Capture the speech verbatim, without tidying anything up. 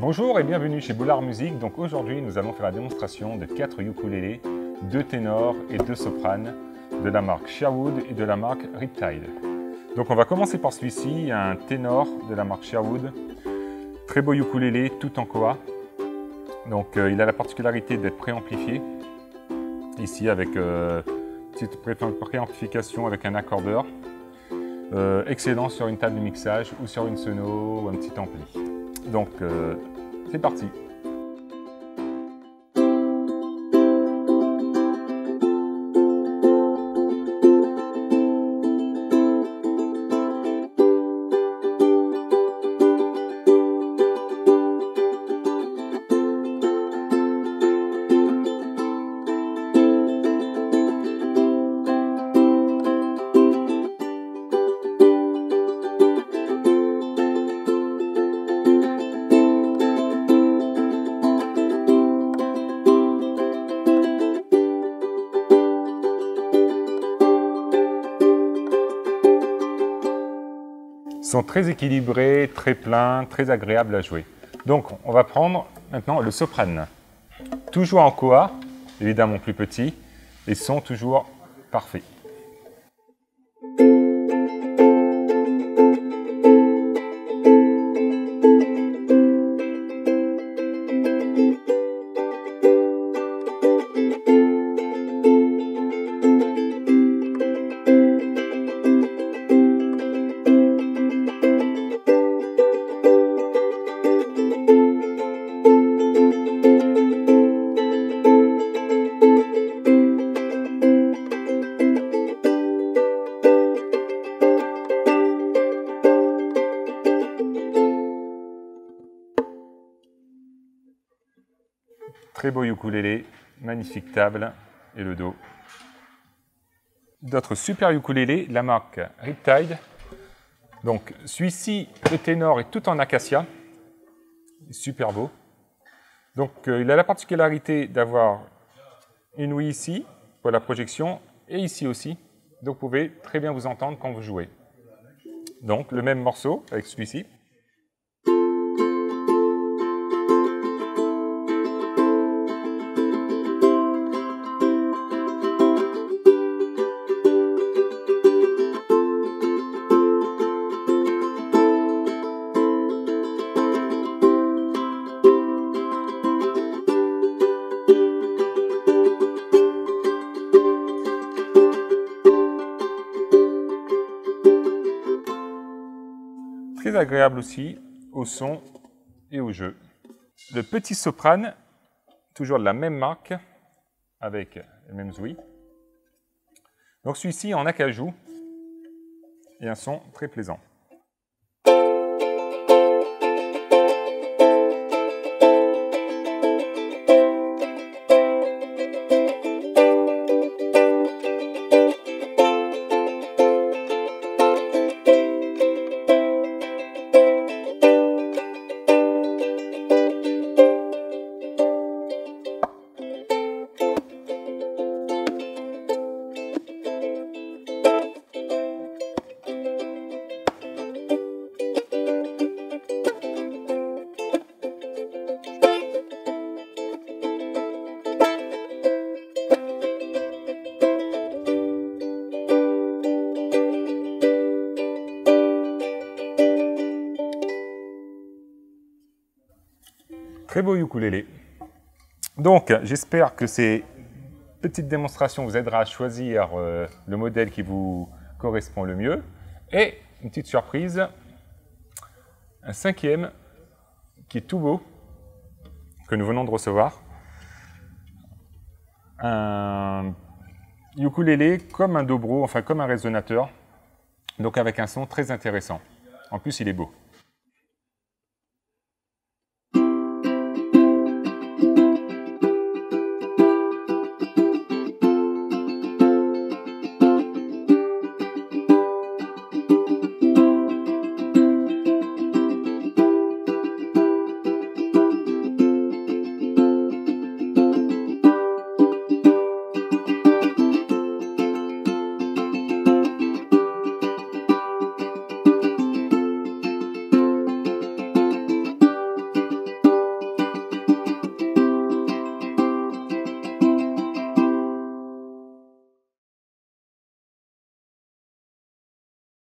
Bonjour et bienvenue chez Boulard Musique. Donc aujourd'hui nous allons faire la démonstration de quatre ukulélés, deux ténors et deux sopranes de la marque Sherwood et de la marque Riptide. Donc on va commencer par celui-ci, un ténor de la marque Sherwood. Très beau ukulélé, tout en koa. Donc euh, il a la particularité d'être préamplifié. Ici avec euh, petite préamplification avec un accordeur. Euh, excellent sur une table de mixage ou sur une sono ou un petit ampli. Donc euh, c'est parti. Sont très équilibrés, très pleins, très agréables à jouer. Donc on va prendre maintenant le soprane. Toujours en koa, évidemment plus petit, et son toujours parfait. Très beau ukulélé, magnifique table et le dos. D'autres super ukulélés, la marque Riptide. Donc celui-ci, le ténor est tout en acacia, super beau. Donc euh, il a la particularité d'avoir une ouïe ici pour la projection et ici aussi. Donc vous pouvez très bien vous entendre quand vous jouez. Donc le même morceau avec celui-ci. Très agréable aussi au son et au jeu. Le petit soprane, toujours de la même marque, avec les mêmes ouïes. Donc celui-ci en acajou et un son très plaisant. Très beau ukulélé. Donc, j'espère que ces petites démonstrations vous aidera à choisir euh, le modèle qui vous correspond le mieux. Et une petite surprise, un cinquième qui est tout beau, que nous venons de recevoir. Un ukulélé comme un dobro, enfin comme un résonateur, donc avec un son très intéressant. En plus, il est beau.